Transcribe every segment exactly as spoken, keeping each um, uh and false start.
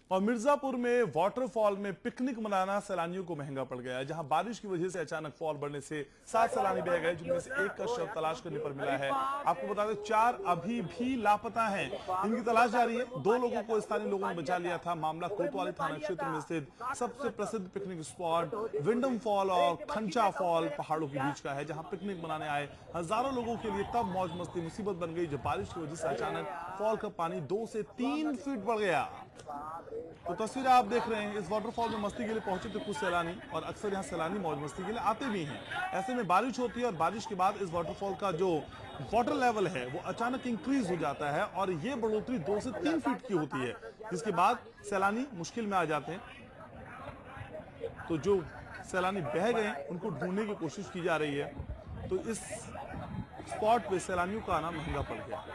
और मिर्जापुर में वाटरफॉल में पिकनिक मनाना सैलानियों को महंगा पड़ गया है, जहां बारिश की वजह से अचानक फॉल बढ़ने से सात सैलानी बह गए, जिनमें से एक का शव तलाश करने पर मिला है। आपको बता दें चार अभी भी लापता हैं, इनकी तलाश जारी है। दो लोगों को स्थानीय लोगों ने बचा लिया था। मामला कोतवाली थाना क्षेत्र में स्थित सबसे प्रसिद्ध पिकनिक स्पॉट विंडम फॉल और खंचा फॉल पहाड़ों के बीच का है, जहां पिकनिक मनाने आए हजारों लोगों के लिए तब मौज मस्ती मुसीबत बन गई जब बारिश की वजह से अचानक फॉल का पानी दो से तीन फीट बढ़ गया। तो तस्वीर आप देख रहे हैं, इस वाटरफॉल में मस्ती के लिए पहुंचे थे कुछ सैलानी, और अक्सर यहाँ सैलानी मौज मस्ती के लिए आते भी हैं। ऐसे में बारिश होती है और बारिश के बाद इस वाटरफॉल का जो वाटर लेवल है वो अचानक इंक्रीज हो जाता है और ये बढ़ोतरी दो से तीन फीट की होती है, जिसके बाद सैलानी मुश्किल में आ जाते हैं। तो जो सैलानी बह गए उनको ढूंढने की कोशिश की जा रही है। तो इस स्पॉट पे सैलानियों का आना महंगा पड़ गया।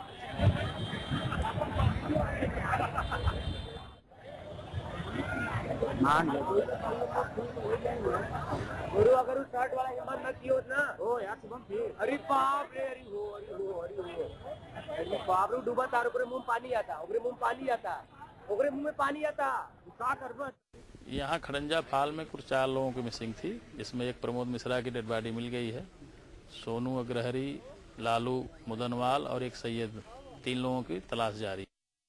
गुरु अगर उस शर्ट वाला हिम्मत न की होत ना, ओ यार शुभम फिर अरे बाप रे, अरे हो अरे हो अरे हो अरे बाप रे, डूबा तार ओकरे मुंह में पानी आता, ओकरे मुंह में पानी आता, ओकरे मुंह में पानी आता, का करबस। यहाँ खड़ंजा फाल में कुछ चार लोगों की मिसिंग थी, जिसमें एक प्रमोद मिश्रा की डेड बॉडी मिल गई है। सोनू अग्रहरी, लालू मुदनवाल और एक सैयद, तीन लोगों की तलाश जारी।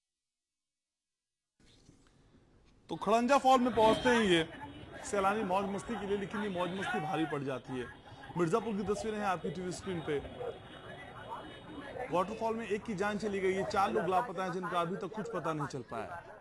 तो खड़ंजा फॉल में पहुंचते ही ये सैलानी मौज मस्ती के लिए, लेकिन ये मौज मस्ती भारी पड़ जाती है। मिर्जापुर की तस्वीरें हैं आपकी टीवी स्क्रीन पे। वाटरफॉल में एक की जान चली गई है, चार लोग लापता हैं जिनका अभी तक कुछ पता नहीं चल पाया।